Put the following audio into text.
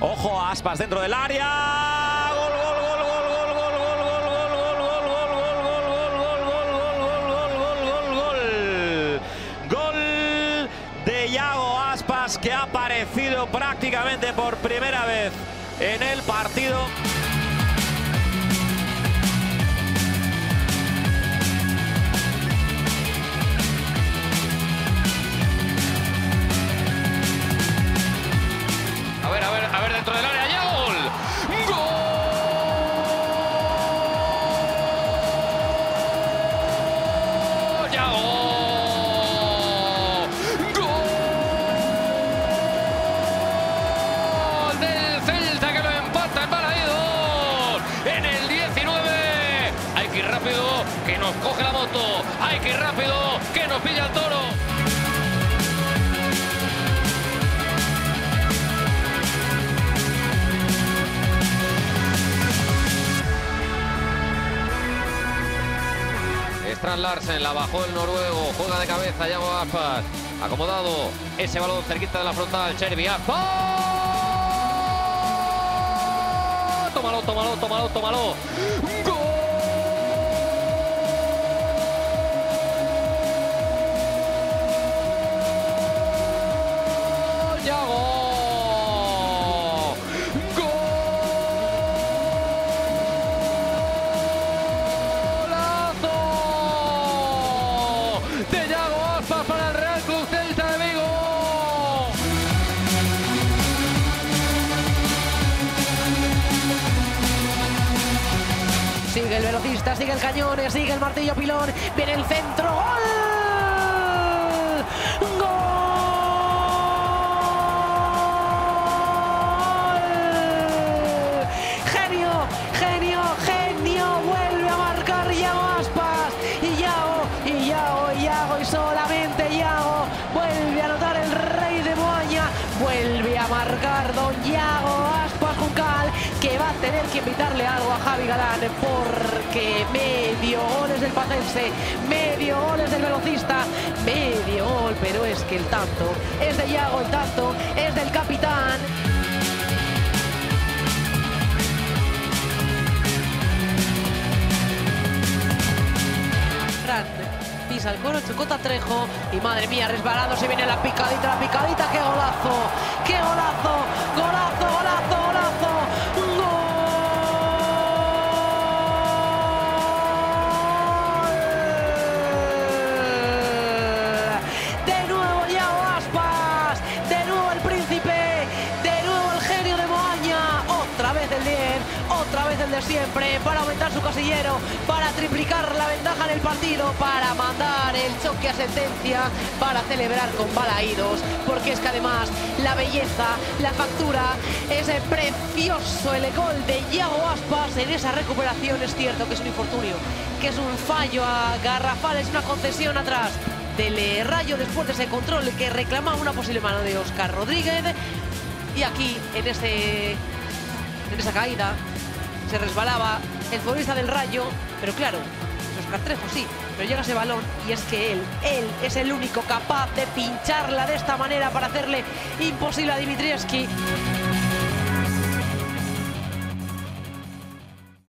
Ojo a Aspas dentro del área. Gol, gol, gol, gol, gol, gol, gol, gol, gol, gol, gol, gol de Yago Aspas, que ha aparecido prácticamente por primera vez en el partido. A ver dentro del área, ya gol. ¡Gol! ¡Yago! ¡Gol del Celta, que lo empata en Balaídos en el 19! Hay que ir rápido, que nos coge la moto. Hay que ir rápido, que nos pilla el toro. Strand Larsen, la bajó el noruego, juega de cabeza, Yago Aspas, acomodado, ese balón cerquita de la frontal, Chervi Aspas. Tómalo, tómalo, tómalo, tómalo. ¡Gol! Yago. De Yago Aspas para el Real Club Celta de Vigo. Sigue el velocista, sigue el cañón, sigue el martillo pilón, viene el centro, ¡gol! ¡Gol! Genio, genio, genio, vuelve a marcar Yago Aspas. Y solamente Yago vuelve a anotar el rey de Moaña, vuelve a marcar don Yago Aspas Juncal, que va a tener que invitarle algo a Javi Galán, porque medio gol es del pacense, medio gol es del velocista, medio gol, pero es que el tanto es de Yago, el tanto es del capitán. Pisa el coro, Chocota Trejo y madre mía, resbalado, se viene la picadita, qué golazo, golazo, golazo, golazo, gol. De nuevo Yago Aspas, de nuevo el príncipe, de nuevo el genio de Moaña, otra vez el 10, otra vez el de siempre, para aumentar su casillero, para triplicar la ventaja en el partido, para mandar el choque a sentencia, para celebrar con Balaídos, porque es que además la belleza, la factura, es precioso el gol de Yago Aspas en esa recuperación. Es cierto que es un infortunio, que es un fallo a garrafal, es una concesión atrás del Rayo después de ese control que reclamaba una posible mano de Óscar Rodríguez, y aquí en esa caída se resbalaba el futbolista del Rayo, pero claro, es Óscar Trejo, sí, pero llega ese balón y es que él es el único capaz de pincharla de esta manera para hacerle imposible a Dimitrievski.